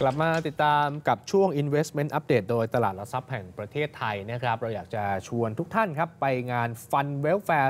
ลับมาติดตามกับช่วง Investment Update โดยตลาดหลักทรัพย์แห่งประเทศไทยนะครับเราอยากจะชวนทุกท่านครับไปงาน Fund Welfare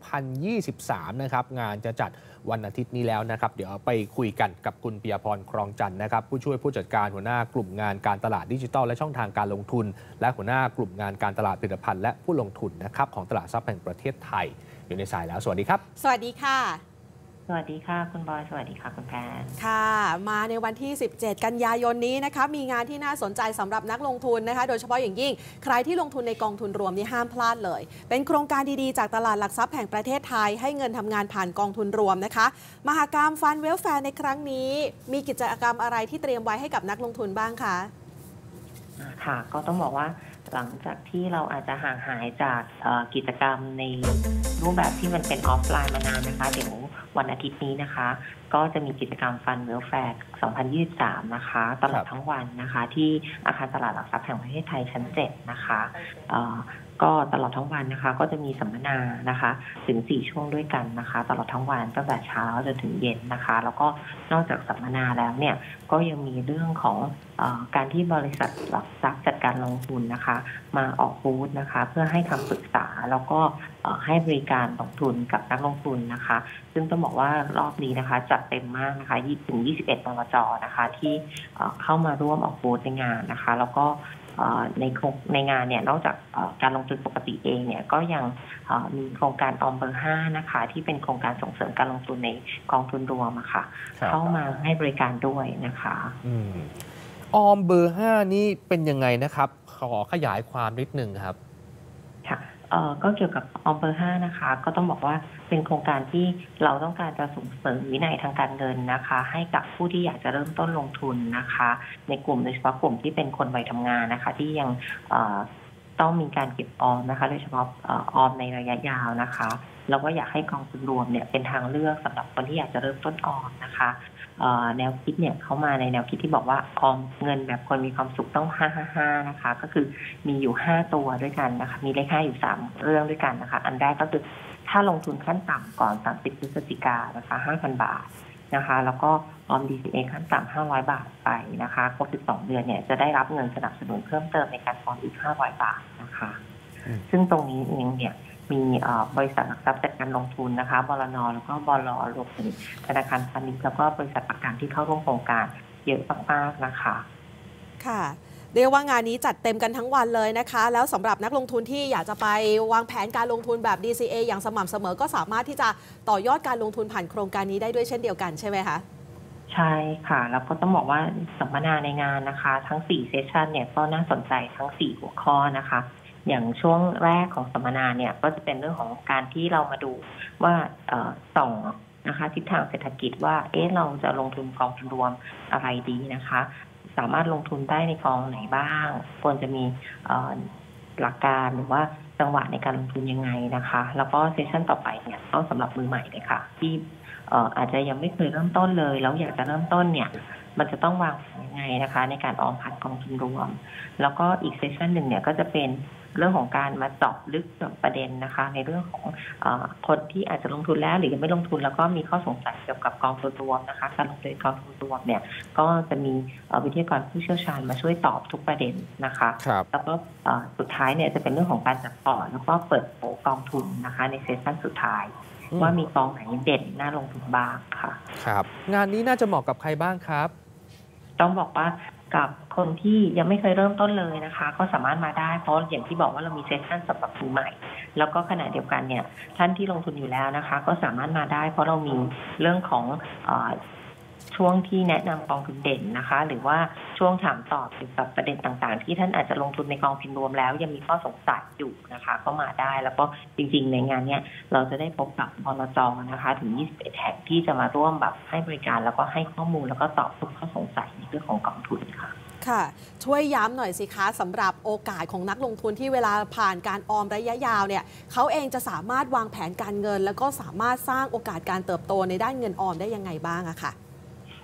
2023 นะครับงานจะจัดวันอาทิตย์นี้แล้วนะครับเดี๋ยวไปคุยกันกับคุณปิยพรครองจันทร์นะครับผู้ช่วยผู้จัดการหัวหน้ากลุ่มงานการตลาดดิจิทัลและช่องทางการลงทุนและหัวหน้ากลุ่มงานการตลาดผลิตภัณฑ์และผู้ลงทุนนะครับของตลาดหลักทรัพย์แห่งประเทศไทยอยู่ในสายแล้วสวัสดีครับสวัสดีค่ะสวัสดีค่ะคุณบอยสวัสดีค่ะคุณแพนค่ะมาในวันที่ 17 กันยายนนี้นะคะมีงานที่น่าสนใจสำหรับนักลงทุนนะคะโดยเฉพาะอย่างยิ่งใครที่ลงทุนในกองทุนรวมนี่ห้ามพลาดเลยเป็นโครงการดีๆจากตลาดหลักทรัพย์แห่งประเทศไทยให้เงินทำงานผ่านกองทุนรวมนะคะมหกรรมฟันเวลแฟร์ในครั้งนี้มีกิจกรรมอะไรที่เตรียมไว้ให้กับนักลงทุนบ้างคะค่ะก็ต้องบอกว่าหลังจากที่เราอาจจะห่างหายจากกิจกรรมในรูปแบบที่มันเป็นออฟไลน์มานานนะคะเดี๋ยววันอาทิตย์นี้นะคะก็จะมีกิจกรรมฟันเวลแฟร์2023นะคะตลอดทั้งวันนะคะที่อาคารตลาดหลักทรัพย์แห่งประเทศไทยชั้น7นะคะก็ตลอดทั้งวันนะคะก็จะมีสัมมนานะคะถึง4ช่วงด้วยกันนะคะตลอดทั้งวันตั้งแต่เช้าจนถึงเย็นนะคะแล้วก็นอกจากสัมมนาแล้วเนี่ยก็ยังมีเรื่องของการที่บริษัทหลักทรัพย์จัดการลงทุนนะคะมาออกบูธนะคะเพื่อให้คำปรึกษาแล้วก็ให้บริการลงทุนกับนักลงทุนนะคะซึ่งต้องบอกว่ารอบนี้นะคะจัดเต็มมากนะคะถึง21บลจ.นะคะที่เข้ามาร่วมออกบูธในงานนะคะแล้วก็ในงานเนี่ยนอกจากการลงทุนปกติเองเนี่ยก็ยังมีโครงการออมเบอร์5นะคะที่เป็นโครงการส่งเสริมการลงทุนในกองทุนรวมอะค่ะเข้ามาให้บริการด้วยนะคะออมเบอร์5นี่เป็นยังไงนะครับขอขยายความนิดนึงครับค่ะก็เกี่ยวกับออมเบอร์5นะคะก็ต้องบอกว่าเป็นโครงการที่เราต้องการจะส่งเสริมวินัยทางการเงินนะคะให้กับผู้ที่อยากจะเริ่มต้นลงทุนนะคะในกลุ่มโดยเฉพาะกลุ่มที่เป็นคนวัยทำงานนะคะที่ยังต้องมีการเก็บออมนะคะโดยเฉพาะออมในระยะยาวนะคะเราก็อยากให้กองทุนรวมเนี่ยเป็นทางเลือกสำหรับคนที่อยากจะเริ่มต้นออมนะคะแนวคิดเนี่ยเขามาในแนวคิดที่บอกว่าออมเงินแบบคนมีความสุขต้อง555นะคะก็คือมีอยู่5ตัวด้วยกันนะคะมีเลข5อยู่3เรื่องด้วยกันนะคะอันแรกก็คือถ้าลงทุนขั้นต่ำก่อน30พฤศจิกายนนะคะ 5,000 บาทนะคะแล้วก็ออม DCA ขั้นต่ำ500 บาทไปนะคะครบ12เดือนเนี่ยจะได้รับเงินสนับสนุนเพิ่มเติมในการออมอีก500 บาทนะคะซึ่งตรงนี้เองเนี่ยมีบริษัทหลักทรัพย์จัดการลงทุนนะคะบลน.แล้วก็บล.รวมถึงธนาคารพาณิชย์แล้วก็บริษัทประกันที่เข้าร่วมโครงการเยอะมากๆนะคะค่ะเรียกว่างานนี้จัดเต็มกันทั้งวันเลยนะคะแล้วสำหรับนักลงทุนที่อยากจะไปวางแผนการลงทุนแบบ DCA อย่างสม่ำเสมอก็สามารถที่จะต่อยอดการลงทุนผ่านโครงการนี้ได้ด้วยเช่นเดียวกันใช่ไหมคะใช่ค่ะแล้วก็ต้องบอกว่าสัมมนาในงานนะคะทั้ง4เซสชันเนี่ยก็น่าสนใจทั้ง4หัวข้อนะคะอย่างช่วงแรกของสัมมนาเนี่ยก็จะเป็นเรื่องของการที่เรามาดูว่าส่องนะคะทิศทางเศรษฐกิจว่าเราจะลงทุนกองทุนรวมอะไรดีนะคะสามารถลงทุนได้ในกองไหนบ้างควรจะมีหลักการหรือว่าจังหวะในการลงทุนยังไงนะคะแล้วก็เซสชั่นต่อไปเนี่ยก็สำหรับมือใหม่เลยค่ะที่อาจจะยังไม่เคยเริ่มต้นเลยแล้วอยากจะเริ่มต้นเนี่ยมันจะต้องวางแผนยังไงนะคะในการออมผ่านกองทุนรวมแล้วก็อีกเซสชั่นหนึ่งเนี่ยก็จะเป็นเรื่องของการมาเจาะลึกประเด็นนะคะในเรื่องของคนที่อาจจะลงทุนแล้วหรือยังไม่ลงทุนแล้วก็มีข้อสงสัยเกี่ยวกับกองทุนรวมนะคะการลงทุนกองทุนรวมเนี่ยก็จะมีวิทยากรผู้เชี่ยวชาญมาช่วยตอบทุกประเด็นนะคะแล้วก็สุดท้ายเนี่ยจะเป็นเรื่องของการจัดพอร์ตแล้วก็เปิดโผกองทุนนะคะในเซสชั่นสุดท้ายว่ามีกองไหนเด่นน่าลงทุนบ้างค่ะครับงานนี้น่าจะเหมาะกับใครบ้างครับต้องบอกว่ากับคนที่ยังไม่เคยเริ่มต้นเลยนะคะก็สามารถมาได้เพราะอย่างที่บอกว่าเรามีเซสชั่นสำหรับมือใหม่แล้วก็ขณะเดียวกันเนี่ยท่านที่ลงทุนอยู่แล้วนะคะก็สามารถมาได้เพราะเรามีเรื่องของช่วงที่แนะนำกองทุนเด่นนะคะหรือว่าช่วงถามตอบเกี่ยวกับประเด็นต่างๆที่ท่านอาจจะลงทุนในกองทุนรวมแล้วยังมีข้อสงสัยอยู่นะคะก็มาได้แล้วก็จริงๆในงานเนี้ยเราจะได้พบกับบลจ.นะคะถึง21แห่งที่จะมาร่วมแบบให้บริการแล้วก็ให้ข้อมูลแล้วก็ตอบทุกข้อสงสัยในเรื่องของกองทุนค่ะค่ะช่วยย้ำหน่อยสิคะสำหรับโอกาสของนักลงทุนที่เวลาผ่านการออมระยะยาวเนี่ยเขาเองจะสามารถวางแผนการเงินแล้วก็สามารถสร้างโอกาสการเติบโตในด้านเงินออมได้ยังไงบ้างอะค่ะ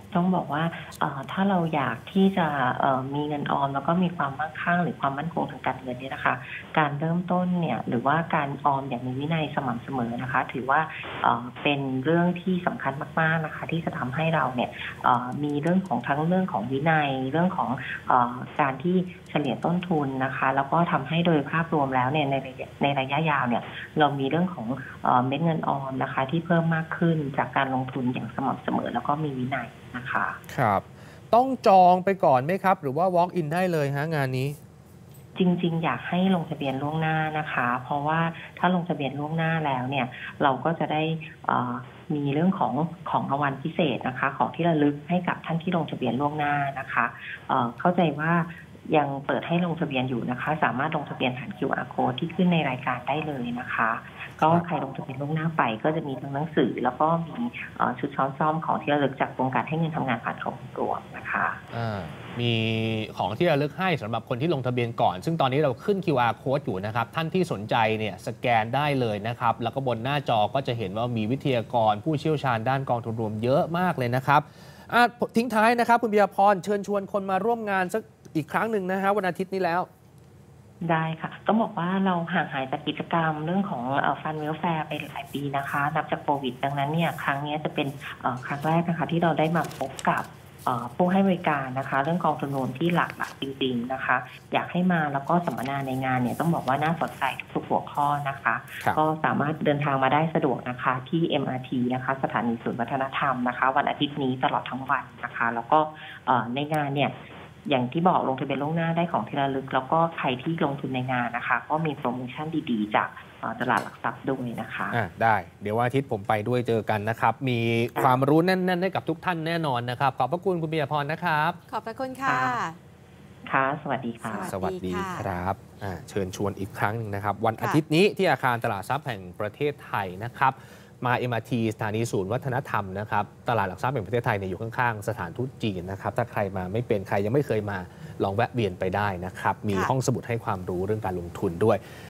ต้องบอกว่าถ้าเราอยากที่จะมีเงินออมแล้วก็มีความมั่งคั่งหรือความมั่นคงทางการเงินเนี่ยนะคะการเริ่มต้นเนี่ยหรือว่าการออมอย่างมีวินัยสม่ำเสมอนะคะถือว่าเป็นเรื่องที่สำคัญมากๆนะคะที่จะทำให้เราเนี่ยมีเรื่องของทั้งเรื่องของวินัยเรื่องของการที่เฉลี่ยต้นทุนนะคะแล้วก็ทำให้โดยภาพรวมแล้วเนี่ยในระยะยาวเนี่ยเรามีเรื่องของเม็ดเงินออมนะคะที่เพิ่มมากขึ้นจากการลงทุนอย่างสม่ำเสมอแล้วก็มีวินัยนะคะครับต้องจองไปก่อนไหมครับหรือว่า walk in ได้เลยฮะงานนี้จริงๆอยากให้ลงทะเบียนล่วงหน้านะคะเพราะว่าถ้าลงทะเบียนล่วงหน้าแล้วเนี่ยเราก็จะได้มีเรื่องของรางวัลพิเศษนะคะของที่ระลึกให้กับท่านที่ลงทะเบียนล่วงหน้านะคะเข้าใจว่ายังเปิดให้ลงทะเบียนอยู่นะคะสามารถลงทะเบียนผ่าน QR code ที่ขึ้นในรายการได้เลยนะคะก็ใครลงทะเบียนล่วงหน้าไปก็จะมีทั้งหนังสือแล้วก็มีชุดช้อนซ่อมของที่ระลึกจากโครงการให้เงินทำงานผ่านกองทุนรวมนะคะมีของที่ระลึกให้สำหรับคนที่ลงทะเบียนก่อนซึ่งตอนนี้เราขึ้น QR code อยู่นะครับท่านที่สนใจเนี่ยสแกนได้เลยนะครับแล้วก็บนหน้าจอก็จะเห็นว่ามีวิทยากรผู้เชี่ยวชาญด้านกองทุนรวมเยอะมากเลยนะครับทิ้งท้ายนะครับคุณปิยพรเชิญชวนคนมาร่วมงานสักอีกครั้งหนึ่งนะฮะวันอาทิตย์นี้แล้วได้ค่ะต้องบอกว่าเราห่างหายจากกิจกรรมเรื่องของฟันเวลแฟร์ไปหลายปีนะคะนับจากโควิดดังนั้นเนี่ยครั้งนี้จะเป็นครั้งแรกนะคะที่เราได้มาพบกับผู้ให้บริการนะคะเรื่องกองทุนรวมที่หลากหลายจริงๆนะคะอยากให้มาแล้วก็สัมมนาในงานเนี่ยต้องบอกว่าน่าสนใจทุกหัวข้อนะคะก็สามารถเดินทางมาได้สะดวกนะคะที่ MRT นะคะสถานีศูนย์วัฒนธรรมนะคะวันอาทิตย์นี้ตลอดทั้งวันนะคะแล้วก็ในงานเนี่ยอย่างที่บอกลงทะเบียนล่วงหน้าได้ของที่ระลึกแล้วก็ใครที่ลงทุนในงานนะคะก็มีโปรโมชั่นดีๆจากตลาดหลักทรัพย์ด้วยนะคะได้เดี๋ยววันอาทิตย์ผมไปด้วยเจอกันนะครับมีความรู้แน่นๆให้กับทุกท่านแน่นอนนะครับขอบพระคุณคุณปิยพรนะครับขอบพระคุณค่ะค่ะสวัสดีค่ะสวัสดีครับเชิญชวนอีกครั้งหนึ่งนะครับวันอาทิตย์นี้ที่อาคารตลาดทรัพย์แห่งประเทศไทยนะครับมา MRT สถานีศูนย์วัฒนธรรมนะครับตลาดหลักทรัพย์แห่งประเทศไทยอยู่ข้างๆสถานทูตจีนนะครับถ้าใครมาไม่เป็นใครยังไม่เคยมาลองแวะเวียนไปได้นะครับมีห้องสมุดให้ความรู้เรื่องการลงทุนด้วย